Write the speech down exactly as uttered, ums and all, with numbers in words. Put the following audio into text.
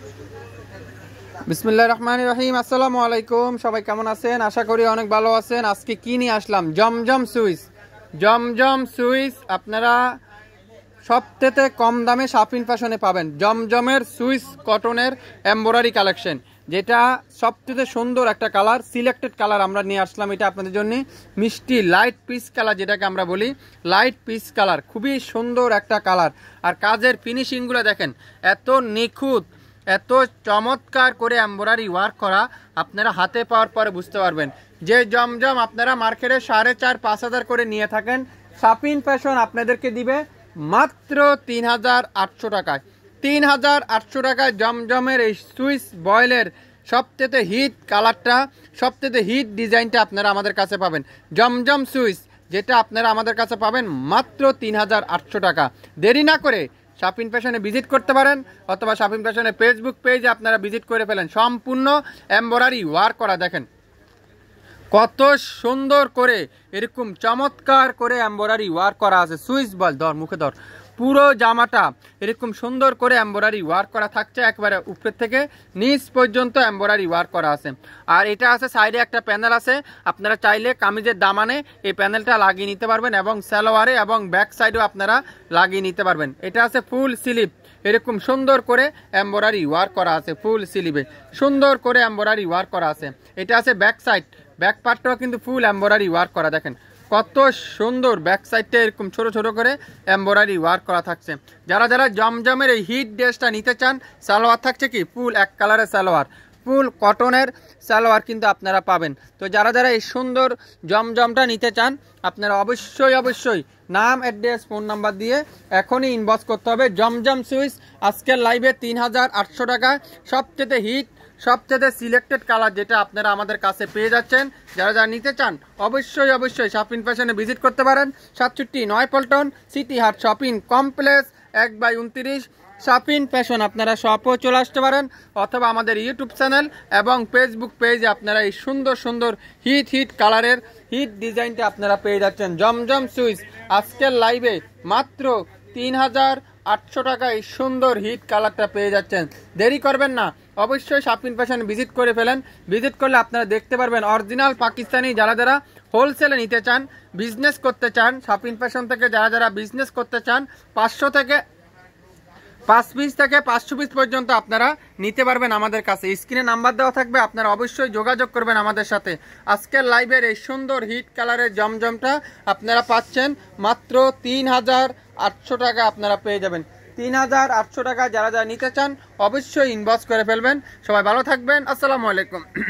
বিসমিল্লাহির রহমানির রহিম। আসসালামু আলাইকুম, সবাই কেমন আছেন? আশা করি অনেক ভালো আছেন। আজকে কি নিয়ে আসলাম? জমজম সুইচ। জমজম সুইচ আপনারা সবথেকে কম দামে শাফিন ফ্যাশনে পাবেন। জমজমের সুইচ কটনের এমব্রয়ডারি কালেকশন, যেটা সবথেকে সুন্দর একটা কালার, সিলেক্টেড কালার আমরা নিয়ে আসলাম এটা আপনাদের জন্য। মিষ্টি লাইট পিচ কালার, যেটাকে আমরা বলি লাইট পিচ কালার, খুবই সুন্দর একটা কালার। আর কাজের ফিনিশিংগুলো দেখেন, এত নিখুঁত, এত চমৎকার করে এমব্রয়ডারি ওয়ার্ক করা, আপনারা হাতে পাওয়ার পরে বুঝতে পারবেন। যে জমজম আপনারা মার্কেটে সাড়ে চার পাঁচ হাজার করে নিয়ে থাকেন, শাফিন ফ্যাশন আপনাদেরকে দিবে মাত্র তিন হাজার আটশো টাকায়। তিন হাজার আটশো টাকায় জমজমের এই সুইচ বয়েলের সবথেকে হিট কালারটা, সবথেকে হিট ডিজাইনটা আপনারা আমাদের কাছে পাবেন। জমজম সুইচ যেটা আপনারা আমাদের কাছে পাবেন মাত্র তিন হাজার আটশো টাকা। দেরি না করে শাফিন ফ্যাশনে ভিজিট করতে পারেন, অথবা শাফিন ফ্যাশনের ফেসবুক পেজে আপনারা ভিজিট করে ফেলেন। সম্পূর্ণ এমব্রয়ডারি ওয়ার্ক করা, দেখেন কত সুন্দর করে এরকম চমৎকার করে এমব্রয়ডারি ওয়ার্ক করা আছে। সুইচ বল ধর, মুখে ধর। পুরো জামাটা এরকম সুন্দর করে এমব্রয়ডারি ওয়ার্ক করা থাকছে, একবারে উপর থেকে নিচ পর্যন্ত এমব্রয়ডারি ওয়ার্ক করা আছে। আর এটা আছে সাইডে একটা প্যানেল আছে, আপনারা চাইলে কামিজের দামানে এই প্যানেলটা লাগিয়ে নিতে পারবেন, এবং সালোয়ারে এবং ব্যাক সাইডেও আপনারা লাগিয়ে নিতে পারবেন। এটা আছে ফুল স্লিভ, এরকম সুন্দর করে এমব্রয়ডারি ওয়ার্ক করা আছে। ফুল স্লিভে সুন্দর করে এমব্রয়ডারি ওয়ার্ক করা আছে। এটা আছে ব্যাক সাইড, ব্যাক পার্টটাও কিন্তু ফুল এমব্রয়ডারি ওয়ার্ক করা, দেখেন কত সুন্দর। ব্যাক সাইডটা এরকম ছোট ছোট করে এমব্রয়ডারি ওয়ার্ক করা থাকছে। যারা যারা জমজমের এই হিট ড্রেসটা নিতে চান, সালোয়ার থাকছে কি ফুল এক কালারের সালোয়ার, ফুল কটনের সালোয়ার কিন্তু আপনারা পাবেন। তো যারা যারা এই সুন্দর জমজমটা নিতে চান, আপনারা অবশ্যই অবশ্যই নাম, অ্যাড্রেস, ফোন নাম্বার দিয়ে এখনই ইনবক্স করতে হবে। জমজম সুইচ আজকের লাইভে তিন হাজার আটশো টাকা, সবচেয়ে হিট, সবচেয়ে সিলেক্টেড কালার, যেটা আপনারা আমাদের কাছে পেয়ে যাচ্ছেন। যারা যারা নিতে চান অবশ্যই অবশ্যই শাফিন ফ্যাশনে ভিজিট করতে পারেন। সাতষট্টি নয় পল্টন সিটি হাট শপিং কমপ্লেক্স এক বাই উনত্রিশ শাফিন ফ্যাশন। আপনারা শপও চলে আসতে পারেন, অথবা আমাদের ইউটিউব চ্যানেল এবং ফেসবুক পেজে আপনারা এই সুন্দর সুন্দর হিট হিট কালারের হিট ডিজাইনটা আপনারা পেয়ে যাচ্ছেন। জমজম সুইচ আজকের লাইভে মাত্র তিন হাজার আটশো টাকা এই সুন্দর হিট কালারটা পেয়ে যাচ্ছেন। দেরি করবেন না, অবশ্যই শাফিন ফ্যাশন ভিজিট করে ফেলেন। ভিজিট করলে আপনারা দেখতে পারবেন অরিজিনাল পাকিস্তানি। যারা যারা হোলসেলে নিতে চান, বিজনেস করতে চান, শাফিন ফ্যাশন থেকে যারা যারা বিজনেস করতে চান, পাঁচশো থেকে পাঁচ পিস থেকে পাঁচশো পিস পর্যন্ত আপনারা নিতে পারবেন আমাদের কাছে। স্ক্রিনে নাম্বার দেওয়া থাকবে, আপনারা অবশ্যই যোগাযোগ করবেন আমাদের সাথে। আজকের লাইভের এই সুন্দর হিট কালারের জমজমটা আপনারা পাচ্ছেন মাত্র তিন হাজার আটশো টাকা আপনারা পেয়ে যাবেন। তিন হাজার আটশো টাকা যারা যারা নিতে চান অবশ্যই ইনবক্স করে ফেলবেন। সবাই ভালো থাকবেন, আসসালামু আলাইকুম।